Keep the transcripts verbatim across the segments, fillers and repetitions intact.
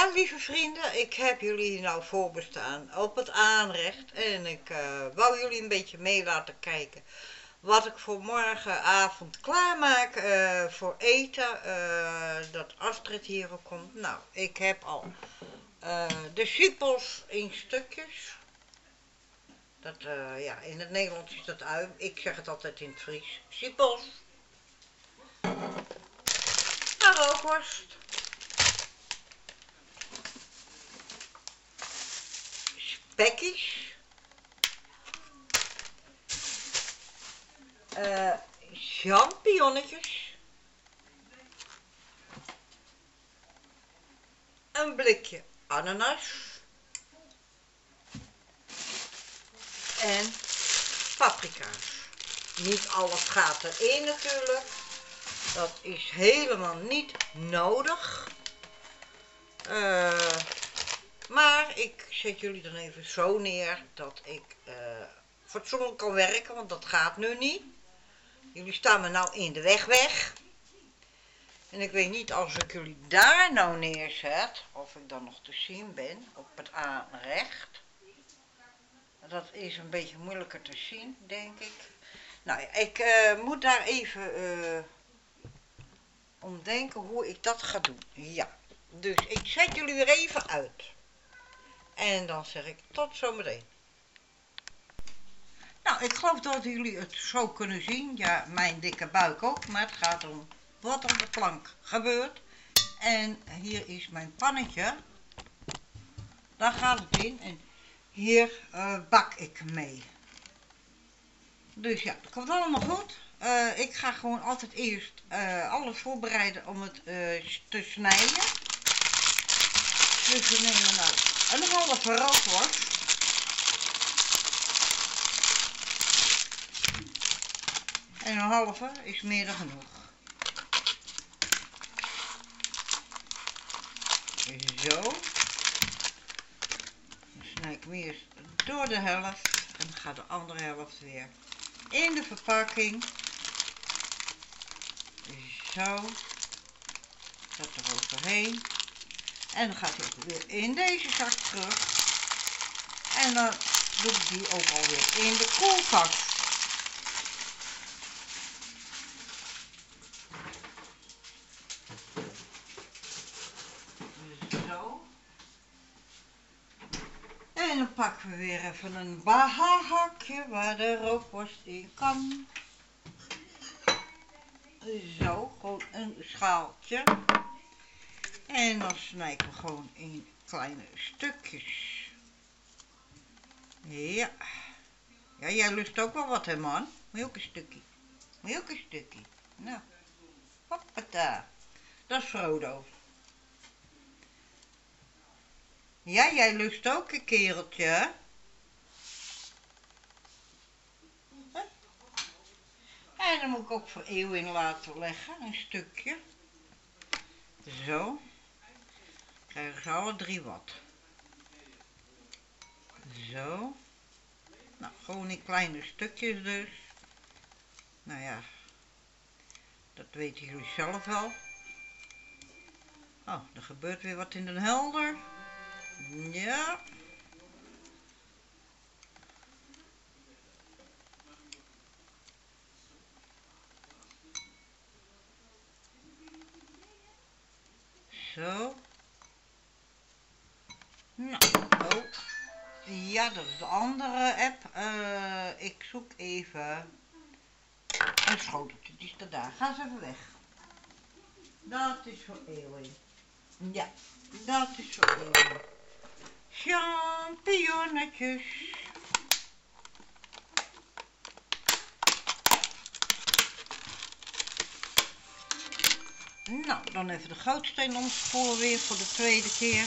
Ja, lieve vrienden, ik heb jullie nou voorbestaan op het aanrecht en ik uh, wou jullie een beetje mee laten kijken wat ik voor morgenavond klaarmaak uh, voor eten, uh, dat Astrid hier ook komt. Nou, ik heb al uh, de siepels in stukjes. Dat, uh, ja, in het Nederlands is dat ui, ik zeg het altijd in het Fries. Siepels. Rookworst. Spekjes. Uh, champignonnetjes. Een blikje ananas. En paprika's. Niet alles gaat erin natuurlijk. Dat is helemaal niet nodig. Uh, maar ik zet jullie dan even zo neer dat ik uh, fatsoenlijk kan werken, want dat gaat nu niet. Jullie staan me nou in de weg weg. En ik weet niet als ik jullie daar nou neerzet, of ik dan nog te zien ben op het aanrecht. Dat is een beetje moeilijker te zien, denk ik. Nou ja, ik uh, moet daar even uh, om denken hoe ik dat ga doen. Ja, dus ik zet jullie weer even uit. En dan zeg ik tot zometeen. Nou, ik geloof dat jullie het zo kunnen zien. Ja, mijn dikke buik ook, maar het gaat om wat op de plank gebeurt. En hier is mijn pannetje. Daar gaat het in en hier uh, bak ik mee. Dus ja, dat komt allemaal goed. Uh, ik ga gewoon altijd eerst uh, alles voorbereiden om het uh, te snijden. Dus we nemen nou een halve rookworst. En een halve is meer dan genoeg. Zo. Dan snij ik hem eerst door de helft. En dan gaat de andere helft weer in de verpakking. Zo. Dat er overheen. En dan gaat hij weer in deze zak terug. En dan doe ik die ook alweer in de koelkast. Zo. En dan pakken we weer even een behakje waar de rookworst in kan. Zo, gewoon een schaaltje. En dan snijden we gewoon in kleine stukjes. Ja. Ja, jij lust ook wel wat, hè, man? Moet je ook een stukje? Moet je ook een stukje? Nou. Hoppata. Dat is Frodo. Ja, jij lust ook een kereltje, hè? En dan moet ik ook voor Eeuwin laten leggen, een stukje. Zo. Krijgen ze alle drie wat. Zo. Nou, gewoon in kleine stukjes dus. Nou ja, dat weten jullie zelf wel. Oh, er gebeurt weer wat in Den Helder. Ja. Zo. Nou, oh. Ja, dat is de andere app. Uh, ik zoek even een schoteltje. Die staat daar. Ga eens even weg. Dat is voor Eeuwin. Ja, dat is voor Eeuwin. Champignonnetjes. Nou, dan even de goudsteen omspoelen weer voor de tweede keer.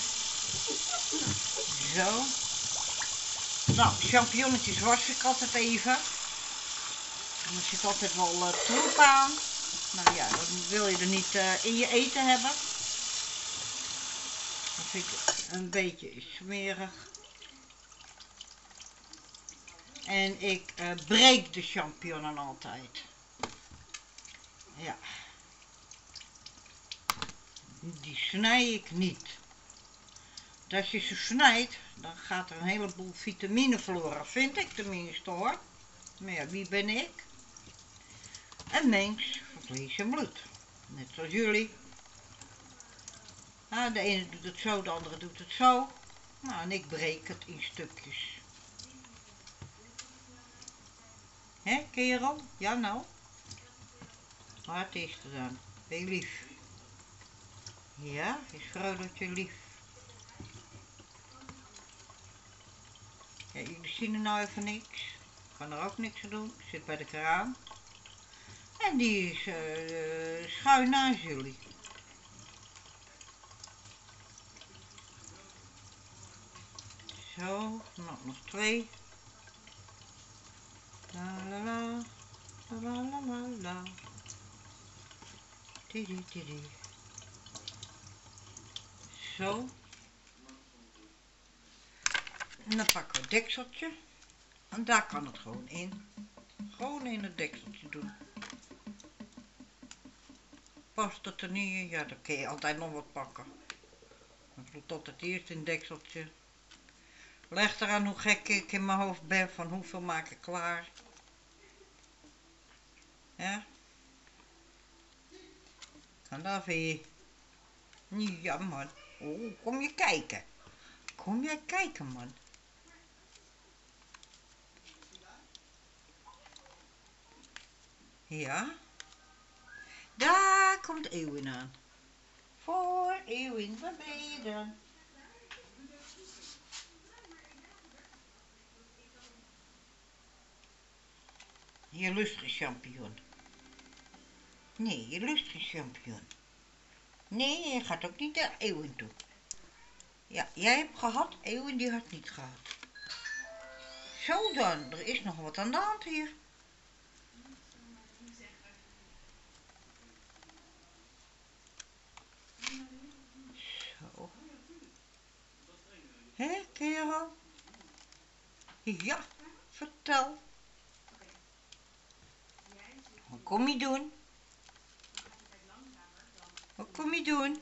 Zo. Nou, champignonnetjes was ik altijd even. En er zit altijd wel uh, troep aan. Nou ja, dan wil je er niet uh, in je eten hebben. Dat vind ik een beetje smerig. En ik uh, breek de champignon altijd. Ja. Die snij ik niet. als je ze snijdt, dan gaat er een heleboel vitamine verloren, vind ik tenminste hoor. Maar ja, wie ben ik? Een mens van vlees en bloed. Net zoals jullie. Nou, de ene doet het zo, de andere doet het zo. Nou, en ik breek het in stukjes. Hé, kerel? Ja, nou? Wat is er dan? Ben je lief? Ja, is vrouwtje lief? Ja, jullie zien er nou even niks. Ik kan er ook niks aan doen. Ik zit bij de kraan. En die is uh, schuin naast jullie. Zo, nog, nog twee. La la la, la la la la. Tidi tidi. Zo. En dan pakken we het dekseltje. En daar kan het gewoon in. Gewoon in het dekseltje doen. Past het er niet in? Ja, dan kun je altijd nog wat pakken. Ik doe tot het eerst in het dekseltje. Leg eraan hoe gek ik in mijn hoofd ben van hoeveel maak ik klaar. Ja. En daar vind je. Ja man. Oh, kom je kijken. Kom jij kijken man. Ja. Daar komt Eeuwin aan. Voor Eeuwin, waar ben je dan? Je lust geen champignon. Nee, je lust geen champignon. Nee, je gaat ook niet naar Eeuwin toe. Ja, jij hebt gehad, Eeuwin die had niet gehad. Zo dan, er is nog wat aan de hand hier. Zo. Hé, kerel? Ja, vertel. Wat kom je doen? Wat kom je doen?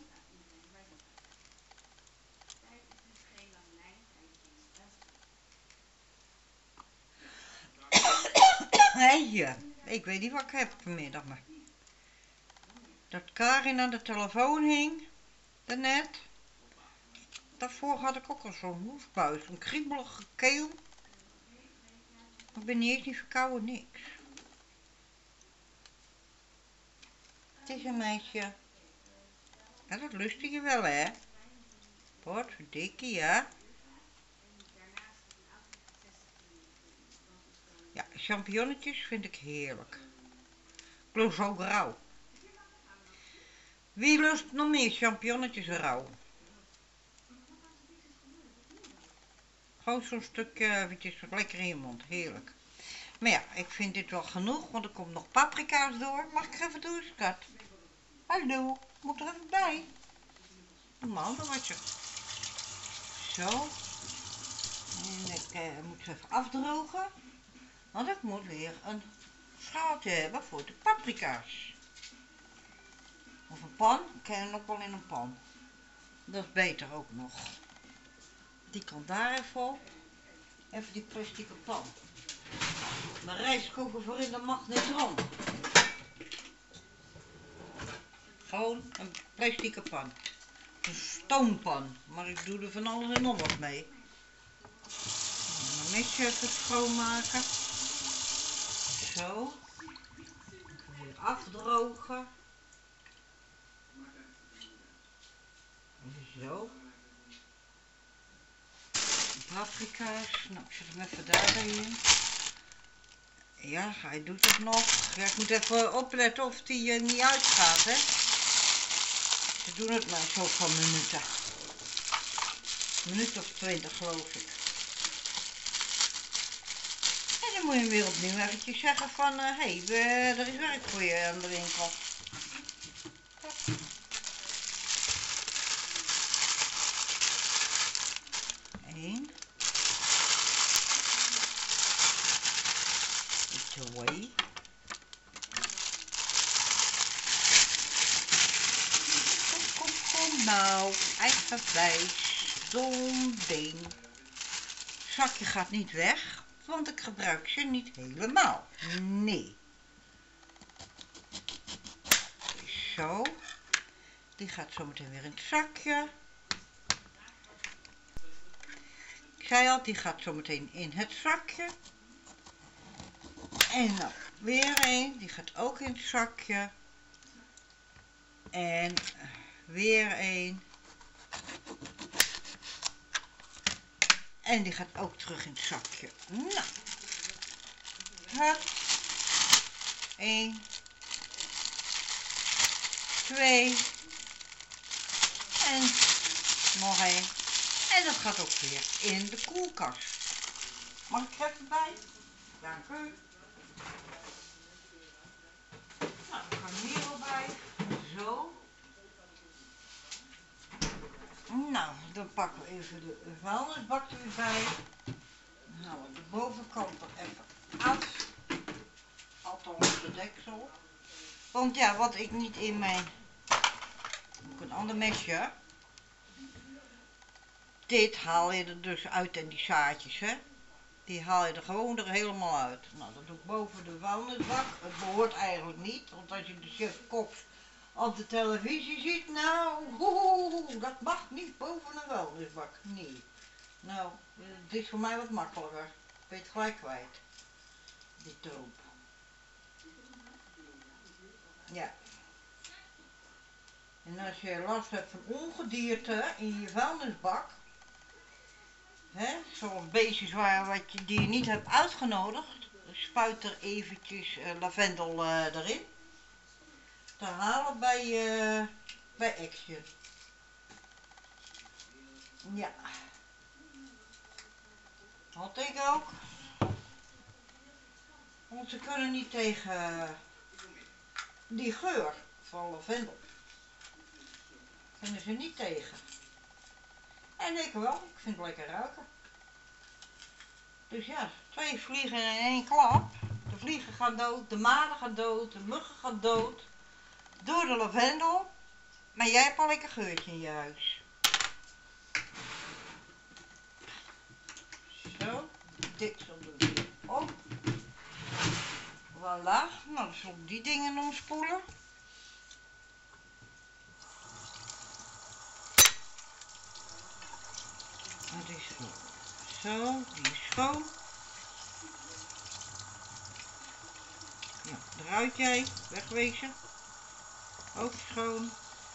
Hé, ja. Ik weet niet wat ik heb vanmiddag, maar... Dat Karin aan de telefoon hing, daarnet. Daarvoor had ik ook al zo'n hoefbuis, een kriebelige keel. Ik ben niet eens niet verkouden, niks. Het is een meisje. Ja, dat lustte je wel, hè? Wat verdikkie, ja. Ja, champignonnetjes vind ik heerlijk. Ik lust ook rauw. Wie lust nog meer champignonnetjes rauw? Gewoon zo'n stukje eventjes lekker in je mond, heerlijk. Maar ja, ik vind dit wel genoeg, want er komt nog paprika's door. Mag ik er even door, schat? Hallo, moet er even bij. Normaal, dan wat je. Zo. En ik eh, moet ze even afdrogen. Want ik moet weer een schaaltje hebben voor de paprika's. Of een pan. Ik ken hem ook wel in een pan. Dat is beter ook nog. Die kan daar even op. Even die plastic pan. Mijn rijstkoker voor in de magnetron. Gewoon een plastic pan. Een stoompan. Maar ik doe er van alles en nog wat mee. Mijn mesje even schoonmaken. Zo. Weer afdrogen. Zo. Paprika's. Nou, ik zet hem even daarbij in. Ja, hij doet het nog. Ja, ik moet even opletten of die uh, niet uitgaat, hè. Ze doen het maar zo van minuten. Een minuut of twintig, geloof ik. En dan moet je weer opnieuw eventjes zeggen van, hé, uh, hey, uh, er is werk voor je aan de winkel. Eén. Twee. Kom, kom, kom nou, eigen vlees. dom ding. Het zakje gaat niet weg, want ik gebruik ze niet helemaal. Nee. Zo. Die gaat zo meteen weer in het zakje. Ik zei al, die gaat zo meteen in het zakje. En nou, weer een. Die gaat ook in het zakje. En weer een. En die gaat ook terug in het zakje. Nou. Hup. één. twee. En nog één. En dat gaat ook weer in de koelkast. Mag ik er even bij? Dank u. Nou, ik ga hem hier wel bij. Zo. Nou, dan pakken we even de vuilnisbak er weer bij. Dan halen we de bovenkant er even af. Althans de deksel. Want ja, wat ik niet in mijn... Ook een ander mesje. Dit haal je er dus uit en die zaadjes, hè. Die haal je er gewoon er helemaal uit. Nou, dat doe ik boven de vuilnisbak. Het behoort eigenlijk niet, want als je de chef Koks op de televisie ziet, nou, oeh, dat mag niet boven een vuilnisbak. Nee. Nou, het is voor mij wat makkelijker. Ik weet het gelijk kwijt. Die troep. Ja. En als je last hebt van ongedierte in je vuilnisbak, hè, zoals beestjes waar, wat je, die je niet hebt uitgenodigd, spuit er eventjes uh, lavendel uh, erin. Te halen bij, uh, bij Action. Ja. Had ik ook. Want ze kunnen niet tegen die geur van lavendel. Kunnen ze niet tegen. En ik wel, ik vind het lekker ruiken. Dus ja, twee vliegen in één klap. De vliegen gaan dood, de maden gaan dood, de muggen gaan dood. Door de lavendel. Maar jij hebt al lekker geurtje in je huis. Zo, dit zal doen weer op. Voilà, nou dan zal ik die dingen omspoelen. Dat is goed. Zo, die is schoon. Nou, eruit jij, wegwezen. Ook schoon.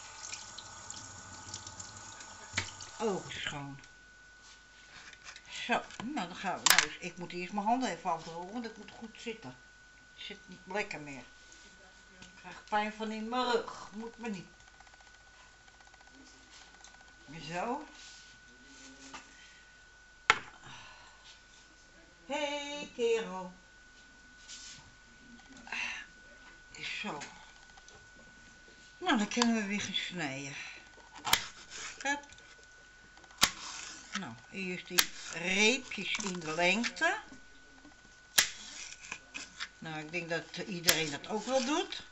Ook schoon. Zo, nou dan gaan we. Nou, dus ik moet eerst mijn handen even afdrogen, want het moet goed zitten. Het zit niet lekker meer. Ik krijg pijn van in mijn rug. Moet me niet. Zo. Hé hey, kerel. Zo. Nou, dan kunnen we weer gaan snijden. Hup. Nou, eerst die reepjes in de lengte. Nou, ik denk dat iedereen dat ook wel doet.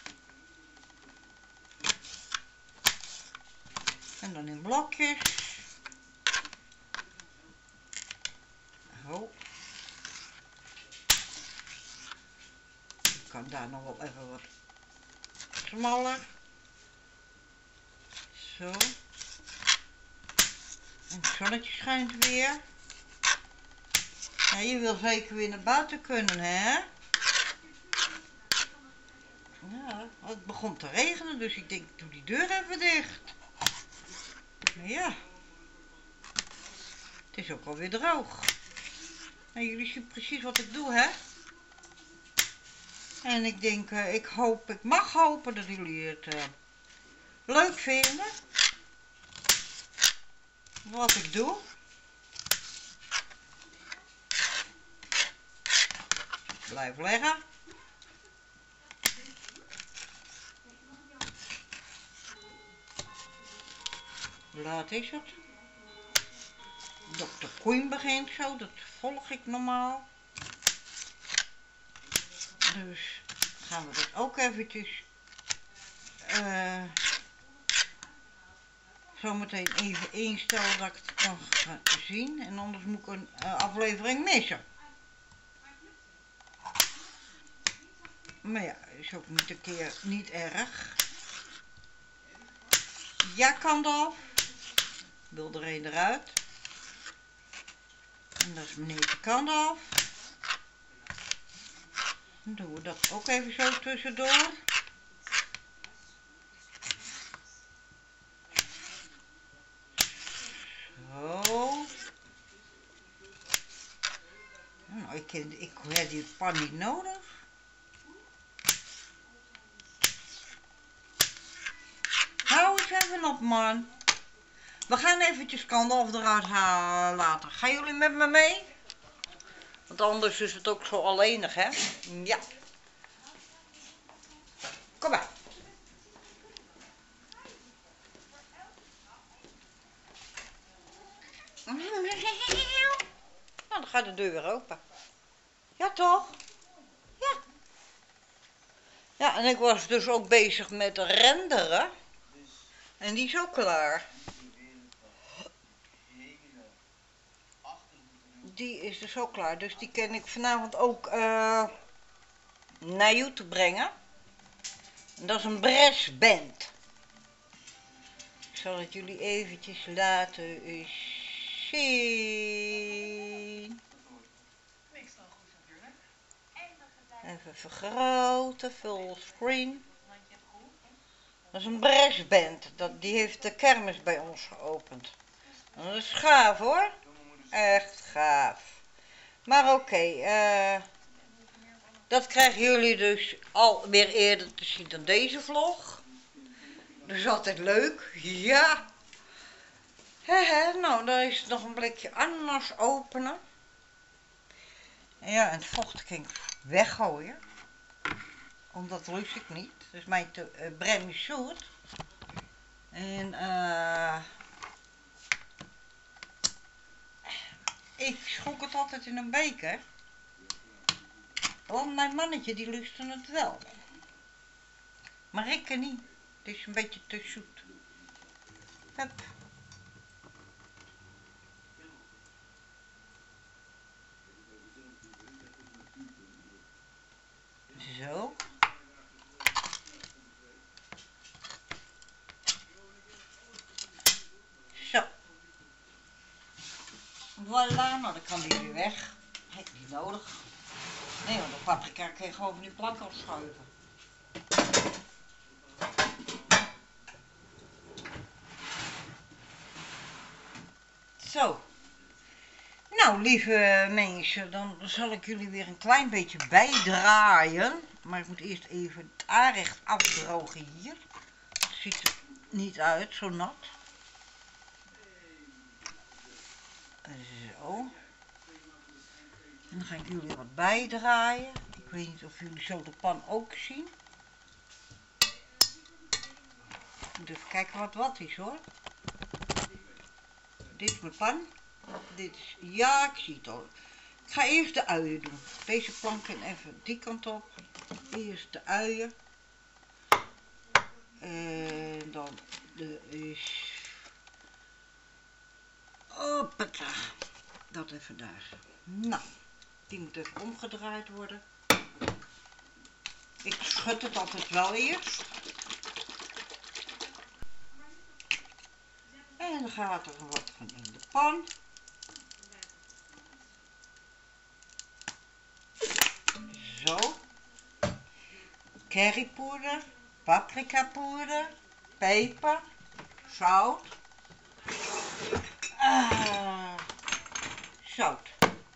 En dan in blokjes. Zo. Ik kan daar nog wel even wat smaller. Zo. En het zonnetje schijnt weer. Ja, je wil zeker weer naar buiten kunnen, hè? Ja, het begon te regenen, dus ik denk, doe die deur even dicht. Maar ja. Het is ook alweer droog. En jullie zien precies wat ik doe, hè? En ik denk, uh, ik hoop, ik mag hopen dat jullie het uh, leuk vinden. Wat ik doe. Blijf leggen. Laat is het. dokter Queen begint zo, dat volg ik normaal. Dus gaan we dat ook eventjes uh, zo meteen even instellen dat ik het kan gaan zien. En anders moet ik een uh, aflevering missen. Maar ja, is ook niet een keer niet erg. Ja, kan eraf. Wil er een eruit. En dat is meneer de kant af. Dan doen we dat ook even zo tussendoor. Zo. Nou, ik, ken, ik heb die pan niet nodig. Hou eens even op, man. We gaan eventjes kandaf eruit halen later. Gaan jullie met me mee? Want anders is het ook zo alleenig, hè? Ja. Kom maar. Nou, dan gaat de deur weer open. Ja, toch? Ja. Ja, en ik was dus ook bezig met renderen. En die is ook klaar. Die is dus ook klaar. Dus die kan ik vanavond ook uh, naar YouTube brengen. En dat is een brassband. Ik zal het jullie eventjes laten zien. Even vergroten, full screen. Dat is een brassband. Dat, die heeft de kermis bij ons geopend. Dat is gaaf hoor. Echt gaaf. Maar oké, okay, uh, dat krijgen jullie dus alweer eerder te zien dan deze vlog. Dus altijd leuk. Ja. Hehe, nou, dan is nog een blikje ananas openen. En ja, en het vocht kan ik weggooien. Omdat lust ik niet. Dat is mijn te, uh, brandy zoet. En eh... Uh, ik schonk het altijd in een beker. Want mijn mannetje die lustte het wel. Maar ik niet. Het is een beetje te zoet. Hup. Zo. Zo. Voilà, nou dan kan die weer weg. Heb ik niet nodig. Nee, want de paprika kan je gewoon van die plank afschuiven. Zo. Nou, lieve mensen, dan zal ik jullie weer een klein beetje bijdraaien. Maar ik moet eerst even het aanrecht afdrogen hier. Het ziet er niet uit, zo nat. Zo. En dan ga ik jullie wat bijdraaien. Ik weet niet of jullie zo de pan ook zien. Ik moet even kijken wat wat is hoor. Dit is mijn pan. Dit is, ja, ik zie het al. Ik ga eerst de uien doen. Deze plank en even die kant op. Eerst de uien. En dan de is. Hoppata. Dat even daar. Nou, die moet even omgedraaid worden. Ik schud het altijd wel eerst. En dan gaat er wat van in de pan. Zo. Currypoeder, paprikapoeder, peper, zout. Ah, zout.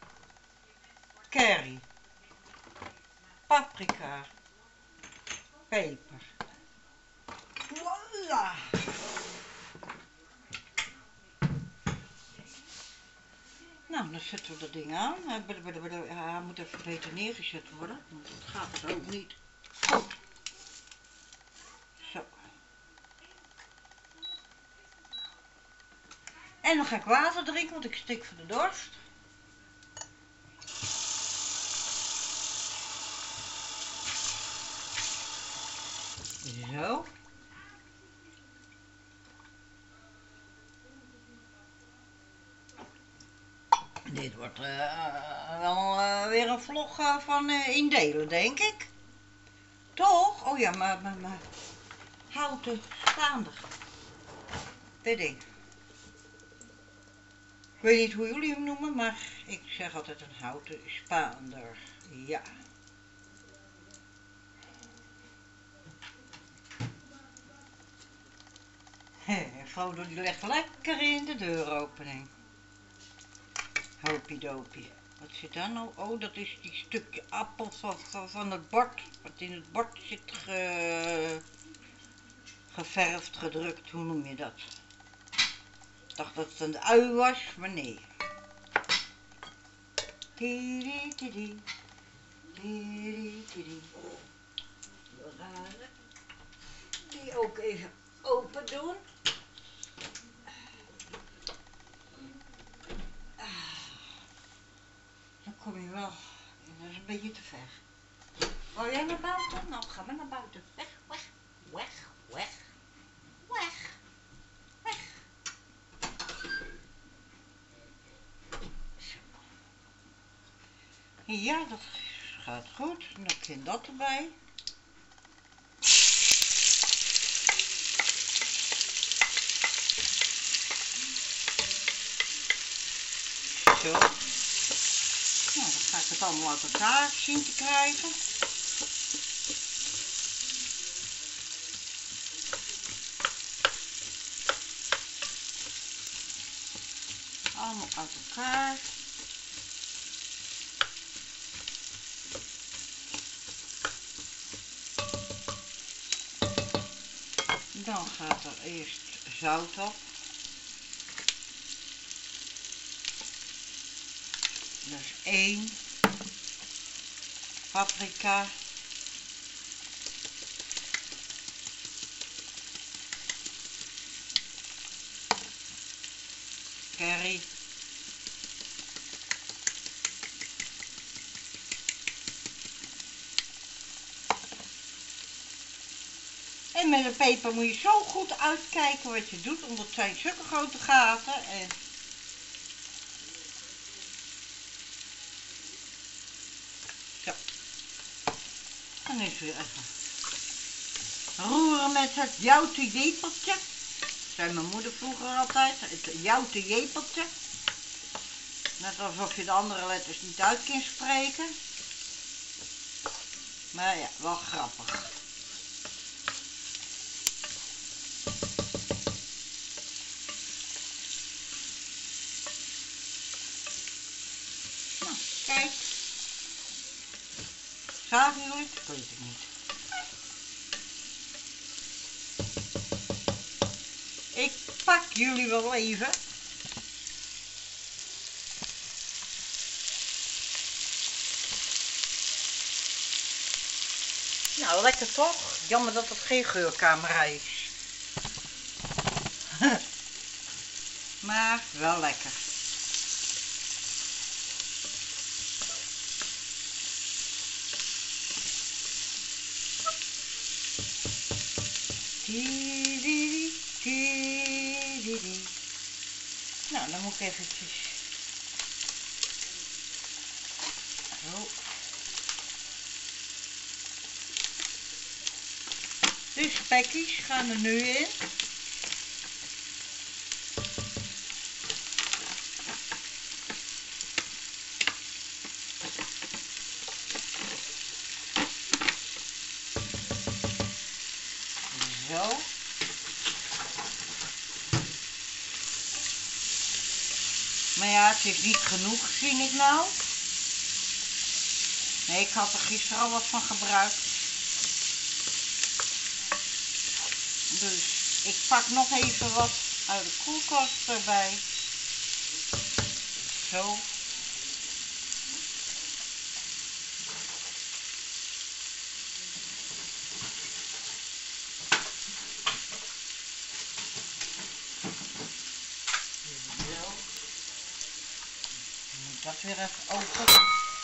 Curry. Paprika. Peper. Voilà. Nou, dan zetten we dat ding aan. Hij moet even beter neergezet worden, want het gaat zo niet goed. Zo. En dan ga ik water drinken, want ik stik van de dorst. Zo. Dit wordt uh, wel uh, weer een vlog uh, van uh, indelen, denk ik. Toch? Oh ja, maar, maar, maar houten staander. Dit ding. Ik weet niet hoe jullie hem noemen, maar ik zeg altijd een houten spaander. Ja. He, Frodo die legt lekker in de deuropening. Hopiedopie. Wat zit daar nou? Oh, dat is die stukje appel van, van, van het bord. Wat in het bord zit ge, geverfd, gedrukt. Hoe noem je dat? Ik dacht dat het een ui was, maar nee. Die, die, die, die, die. Die ook even open doen. Dan kom je wel. Dat is een beetje te ver. Wil jij naar buiten? Nou, ga maar naar buiten. Weg, weg, weg, weg, weg, weg. Zo. Ja, dat gaat goed. Dan kind dat erbij. Zo. Nou, dan ga ik het allemaal uit elkaar zien te krijgen. Allemaal uit elkaar. Dan gaat er eerst zout op. Dus één. Paprika. Curry. En met een peper moet je zo goed uitkijken wat je doet, want het zijn zulke grote gaten. En zo. Dan is weer even roeren met het jouten jepeltje. Zei mijn moeder vroeger altijd, het jouten jepeltje. Net alsof je de andere letters niet uit kunt spreken. Maar ja, wel grappig. Nou, kijk. Zagen jullie het? Ik weet het niet. Ik pak jullie wel even. Nou, lekker toch? Jammer dat het geen geurcamera is. Maar wel lekker. Die, die, die, die, die. Nou, dan moet ik eventjes. Zo. De spekjes gaan er nu in. Zo. Maar ja, het is niet genoeg, zie ik nou. Nee, ik had er gisteren al wat van gebruikt. Dus ik pak nog even wat uit de koelkast erbij. Zo. Zo. Dan moet dat weer even open.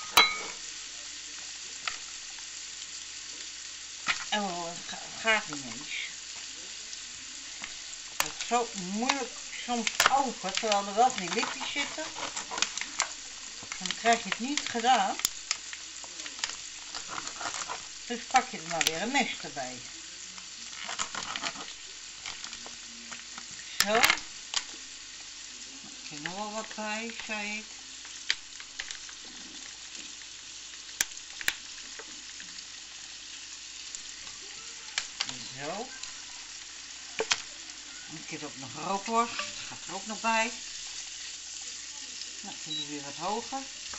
Oh, het gaat niet eens. Het is zo moeilijk soms open, terwijl er wel van die lipjes zitten. En dan krijg je het niet gedaan. Dus pak je er maar weer een mes erbij. Zo. Er zit nog wel wat bij, zei ik. Zo. Ik heb ook nog rookworst. Dat gaat er ook nog bij. Nou, ik vind die weer wat hoger.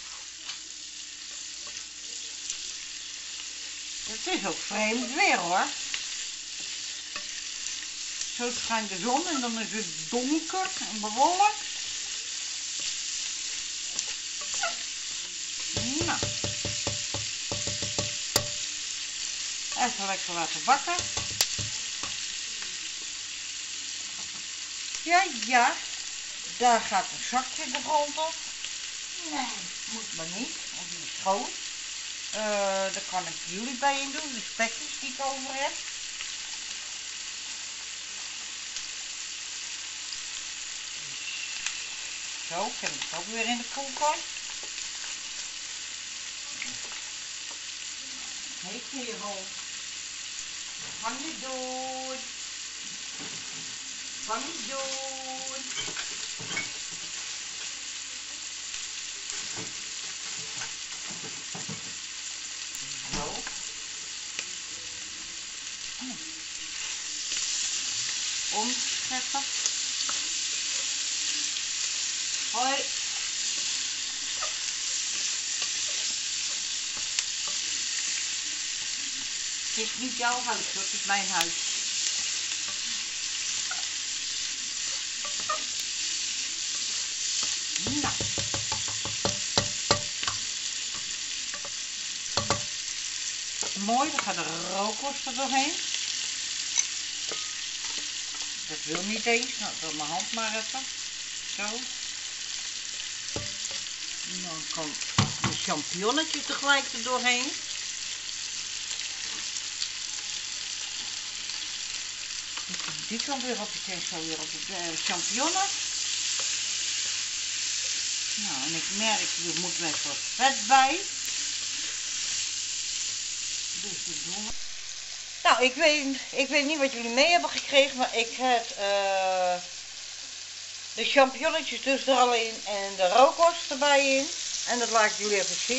Het is ook vreemd weer hoor. Zo schijnt de zon en dan is het donker en bewolkt. Nou. Even lekker laten bakken. Ja, ja. Daar gaat een zakje de grond op. Nee, moet maar niet, want die is groot. Uh, daar kan ik jullie bij in doen, de spekjes die ik over heb. Zo, ik heb het ook weer in de koelkast. Hé kerel, ga niet doen. Ga niet doen. Zo. Omscheppen. Hoi. Het is niet jouw huis hoor, het is mijn huis. Nou. Mooi, dan gaat de rookworst er doorheen. Dat wil niet eens, nou door mijn hand maar even. Zo. En dan komt de champignonnetje tegelijk er doorheen. Die kant weer op, ik zo weer op de uh, champignons. Nou, en ik merk, er moet best wat vet bij. Dus dat doen we. Nou, ik weet, ik weet niet wat jullie mee hebben gekregen, maar ik heb uh, de champignonnetjes dus er al in en de rookworst erbij in. En dat laat ik jullie even zien.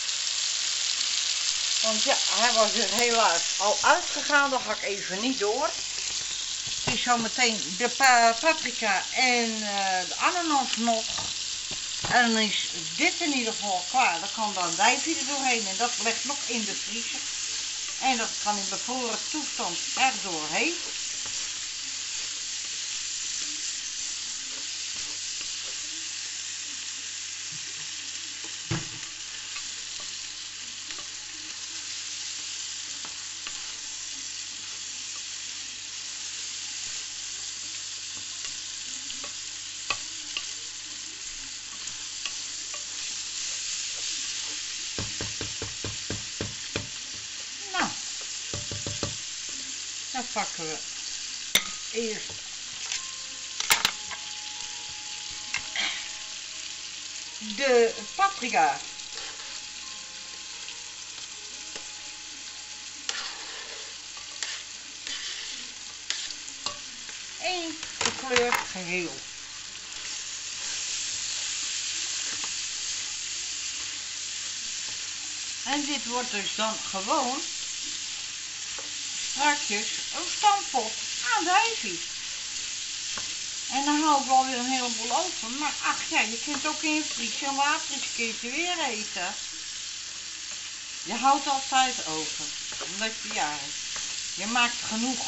Want ja, hij was er helaas al uitgegaan, dat ga ik even niet door. Dus zo meteen de paprika en uh, de ananas nog. En dan is dit in ieder geval klaar. Dan kan dan wijfje er doorheen en dat ligt nog in de vriezer. En dat kan in bevroren toestand er doorheen. Dan pakken we eerst de paprika. Eén gekleurd geheel. En dit wordt dus dan gewoon strakjes een stampot aan de ijsjes. En dan haal ik wel weer een heleboel over. Maar ach ja, je kunt ook in je vriezer en later eens een keertje weer eten. Je houdt altijd over. Omdat je, ja, je maakt genoeg.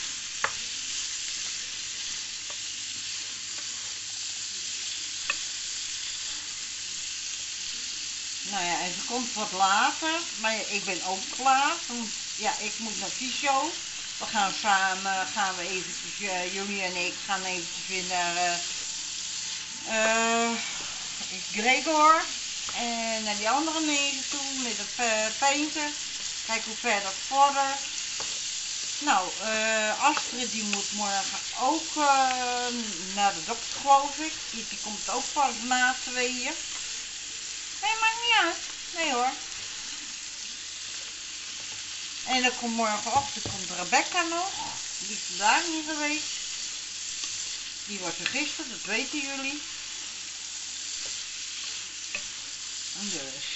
Nou ja, en ze komt wat later. Maar ik ben ook klaar. Ja, ik moet naar fysio. We gaan samen, gaan we eventjes, uh, jullie en ik gaan eventjes weer naar uh, uh, Gregor. En naar die andere neven toe met het uh, painten. Kijken hoe ver dat vordert. Nou, uh, Astrid die moet morgen ook uh, naar de dokter geloof ik. Die, die komt ook pas na tweeën. Nee, maakt niet uit. Nee hoor. En dan komt morgenochtend komt Rebecca nog. Die is vandaag niet geweest. Die was er gisteren, dat weten jullie. En dus.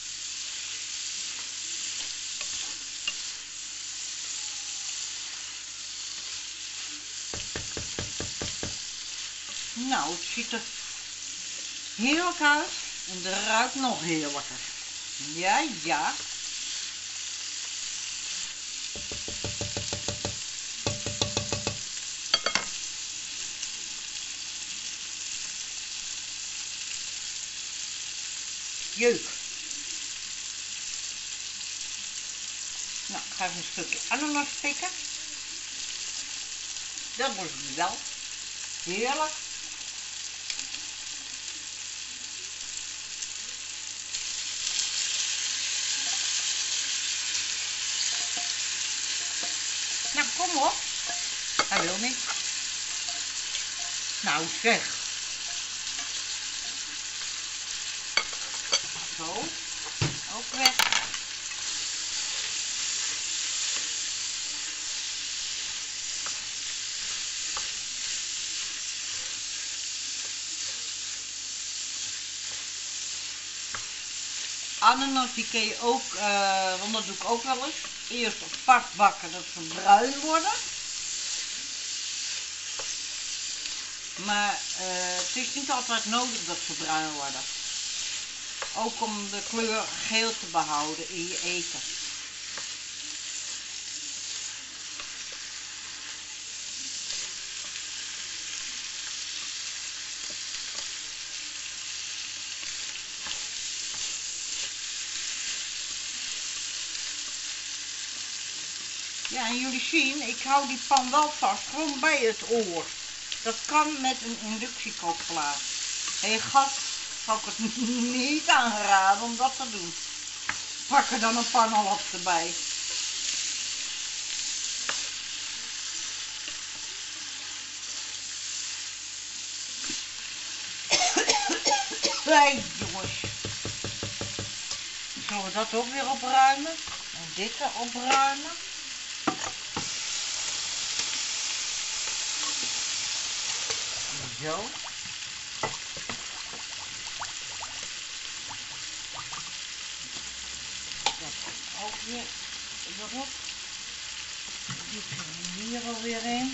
Nou, het ziet er heerlijk uit. En de ruikt nog heerlijker. Ja, ja. Jeuk. Nou, ik ga even een stukje ananas pikken. Dat wordt het wel. Heerlijk. Nou, kom op. Hij wil niet. Nou zeg. Zo. Ook weg. Ananas die kun je ook, uh, want dat doe ik ook wel eens, eerst op vast bakken dat ze bruin worden. Maar uh, het is niet altijd nodig dat ze bruin worden. Ook om de kleur geel te behouden in je eten. Ja, en jullie zien, ik hou die pan wel vast, gewoon bij het oor. Dat kan met een inductiekookplaat. Hé gast, zou ik het niet aanraden om dat te doen. Pak er dan een pannenlap erbij. Nee, jongens. Dan zullen we dat ook weer opruimen. En dit weer opruimen. Zo. Dat ook weer erop. Dit gaan we hier alweer in.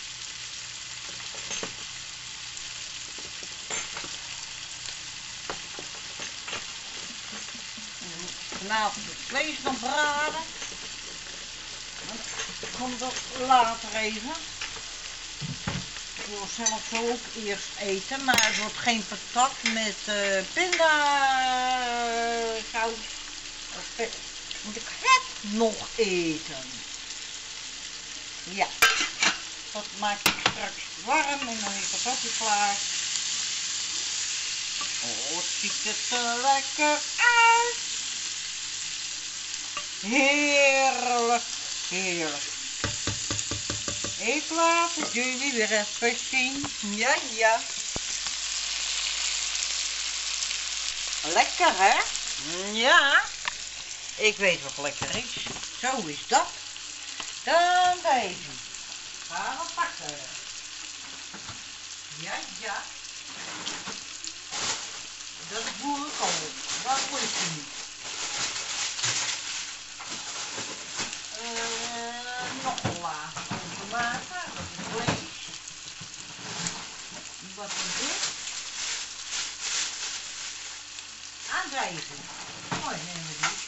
Vanavond het vlees nog braden. Dan komt dat later even. Ik wil zelf zo ook eerst eten, maar het wordt geen patat met uh, pindasaus. Want ik heb nog eten. Ja, dat maak ik straks warm en dan is dat ook weer klaar. Oh, het ziet er lekker uit. Heerlijk, heerlijk. Ik laat het jullie weer even zien. Ja, ja. Lekker, hè? Ja. Ik weet wat lekker is. Zo is dat. Dan deze. Gaan we pakken. Ja, ja. Dat is boerenkool. Dat word ik niet. Uh, nog een laag water, dat is vlees. Wat is dit? Aandrijven. Mooi, nemen we die.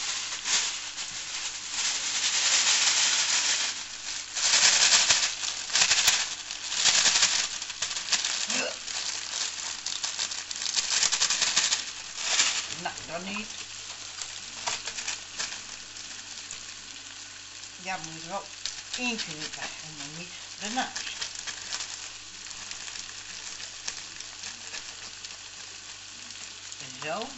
Nou, dan niet. Ja, moet er wel één kunnen krijgen, maar niet ernaast. En zo.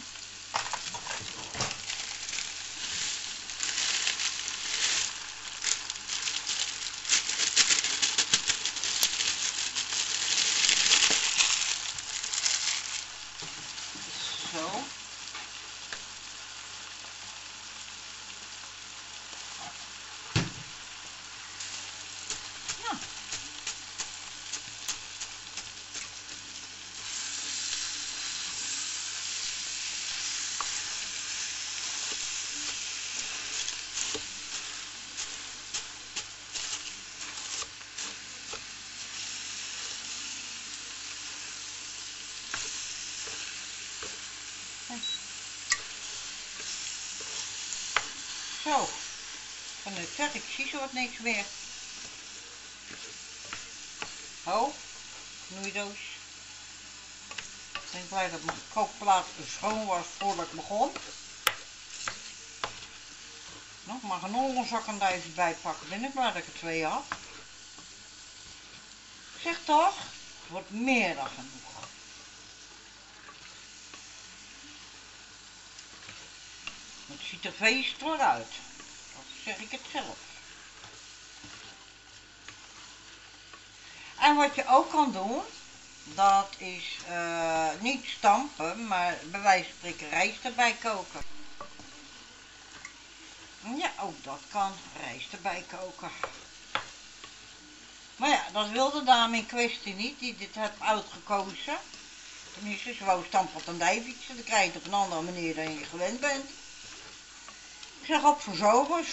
Zo. Zo. Van het zeg, ik zie zo wat niks meer. Oh, knoeidoos. Ik ben blij dat mijn kookplaat schoon was voordat ik begon. Nog maar een ollenzak en daar even bij pakken. Ben ik blij dat ik er twee had. Ik zeg toch, het wordt meer dan genoeg. Het ziet er feestelijk uit. Dat zeg ik het zelf. En wat je ook kan doen, dat is uh, niet stampen, maar bij wijze van spreken rijst erbij koken. Ja, ook dat kan. Rijst erbij koken. Maar ja, dat wil de dame in kwestie niet, die dit heeft uitgekozen. Tenminste, ze wou stampot en dijfietsen, dan krijg je het op een andere manier dan je gewend bent. Ik zeg op voor zogers.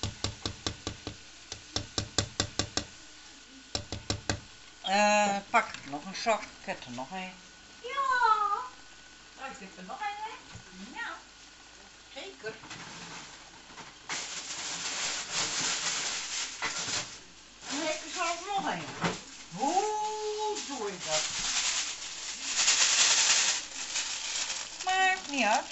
Uh, pak ik nog een zak, ik heb er nog een. Ja, ik heb er nog een, hè? Ja, zeker. En dan heb ik er zelfs nog een. Hoe doe ik dat? Maakt niet uit.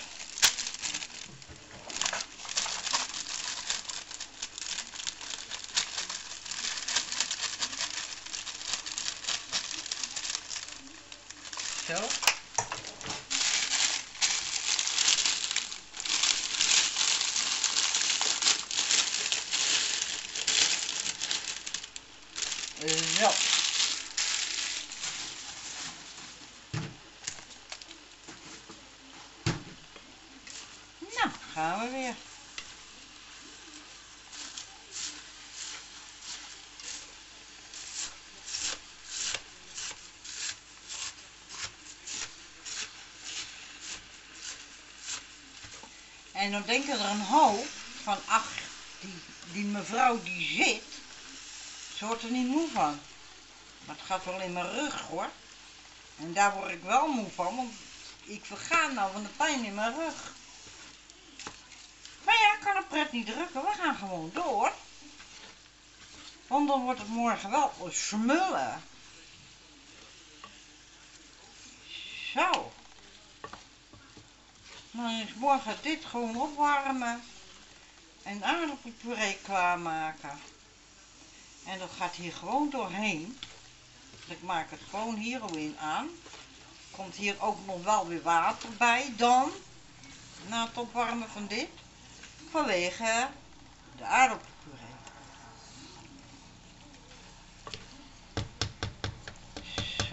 Zo. Zo. Nou, gaan we weer. En dan denken er een hoop van, ach, die, die mevrouw die zit, ze wordt er niet moe van. Maar het gaat wel in mijn rug hoor. En daar word ik wel moe van, want ik verga nou van de pijn in mijn rug. Maar ja, ik kan het pret niet drukken, we gaan gewoon door. Want dan wordt het morgen wel smullen. Zo. Dan is morgen dit gewoon opwarmen. En aardappelpuree klaarmaken. En dat gaat hier gewoon doorheen. Ik maak het gewoon hier al in aan. Komt hier ook nog wel weer water bij dan. Na het opwarmen van dit. Vanwege de aardappelpuree. Zo.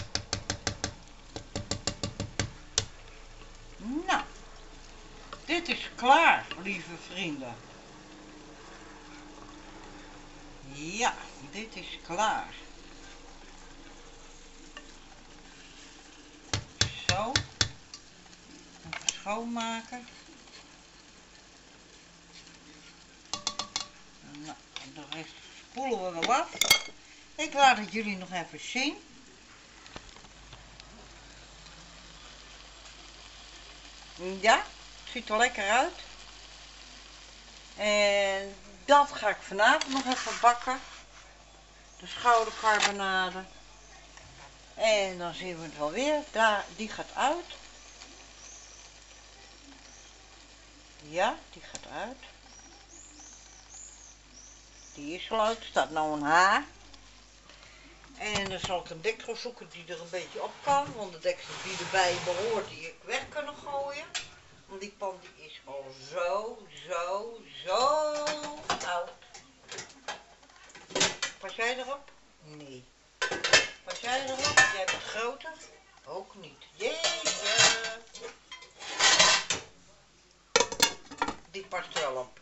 Nou. Dit is klaar, lieve vrienden. Ja, dit is klaar. Zo. Even schoonmaken. Nou, de rest spoelen we wel af. Ik laat het jullie nog even zien. Ja, het ziet er lekker uit. En dat ga ik vanavond nog even bakken. De schoudercarbonade. En dan zien we het wel weer. Daar, die gaat uit. Ja, die gaat uit. Die is al uit. Er staat nou een H. En dan zal ik een deksel zoeken die er een beetje op kan. Want de deksel die erbij behoort, die ik weg kunnen gooien. Want die pan die is al zo, zo, zo oud. Pas jij erop? Nee. Pas jij erop? Jij bent groter? Ook niet. Jeetje. Die past er wel op.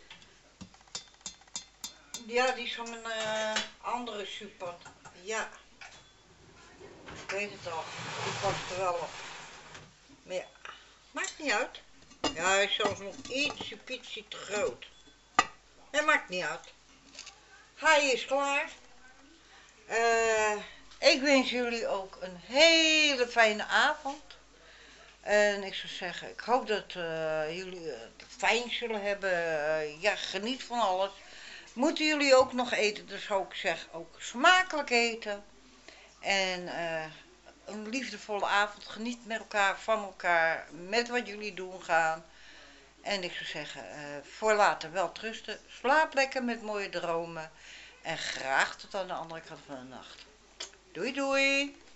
Ja, die is van een uh, andere super. Ja. Ik weet het al. Die past er wel op. Maar ja, maakt niet uit. Ja, hij is zelfs nog ietsje pietje te groot. Dat maakt niet uit. Hij is klaar. Uh, ik wens jullie ook een hele fijne avond. En ik zou zeggen, ik hoop dat uh, jullie het fijn zullen hebben. Uh, ja, geniet van alles. Moeten jullie ook nog eten, dus zou ik zeggen, ook smakelijk eten. En uh, een liefdevolle avond. Geniet met elkaar, van elkaar, met wat jullie doen gaan. En ik zou zeggen, uh, voor later wel trusten. Slaap lekker met mooie dromen. En graag tot aan de andere kant van de nacht. Doei doei!